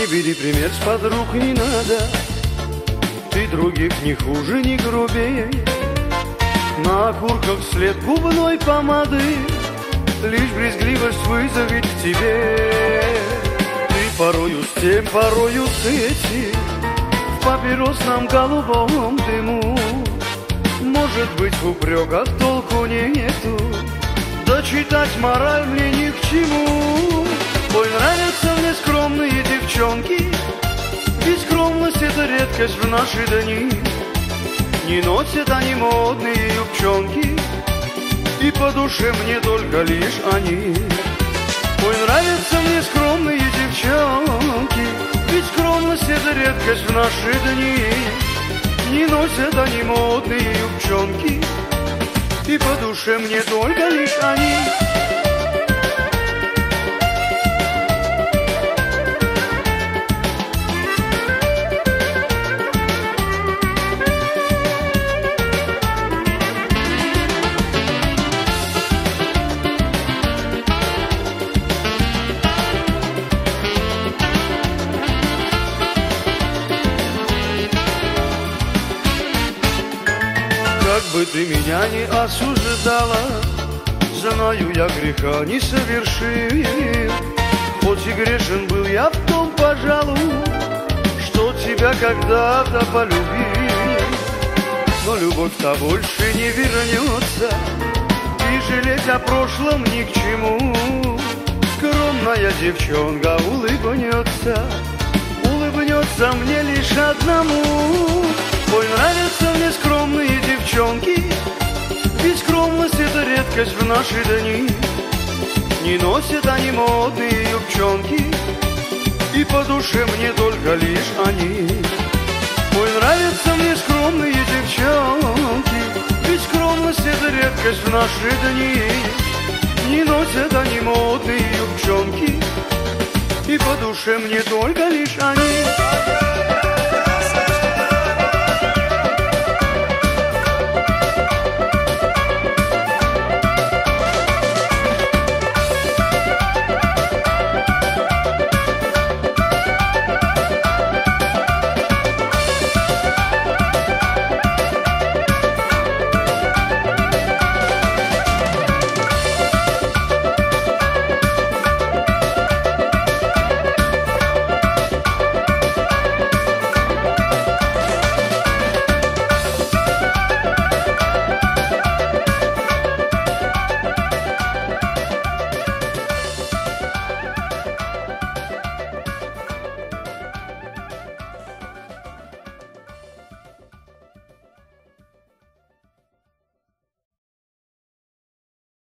Не бери пример с подруг, не надо. Ты других не хуже, не грубее. На окурках след губной помады лишь брезгливость вызовет к тебе. Ты порою с тем, порою с этим в папиросном голубом дыму. Может быть, в упреках толку нету, да читать мораль мне ни к чему. Ой, нравятся мне скромные девчонки, ведь скромность — это редкость в наши дни. Не носят они модные юбчонки, и по душе мне только лишь они. Ой, нравятся мне скромные девчонки, ведь скромность — это редкость в наши дни. Не носят они модные юбчонки, и по душе мне только лишь они. Как бы ты меня не осуждала, знаю, я греха не совершил. Хоть и грешен был я в том, пожалуй, что тебя когда-то полюбил. Но любовь-то больше не вернется, и жалеть о прошлом ни к чему. Скромная девчонка улыбнется, улыбнется мне лишь одному. Ой, нравятся мне скромные девчонки, ведь скромность — это редкость в наши дни. Не носят они модные юбчонки, и по душе мне только лишь они. Ой, нравятся мне скромные девчонки, ведь скромность — это редкость в наши дни. Не носят они модные юбчонки, и по душе мне только лишь они.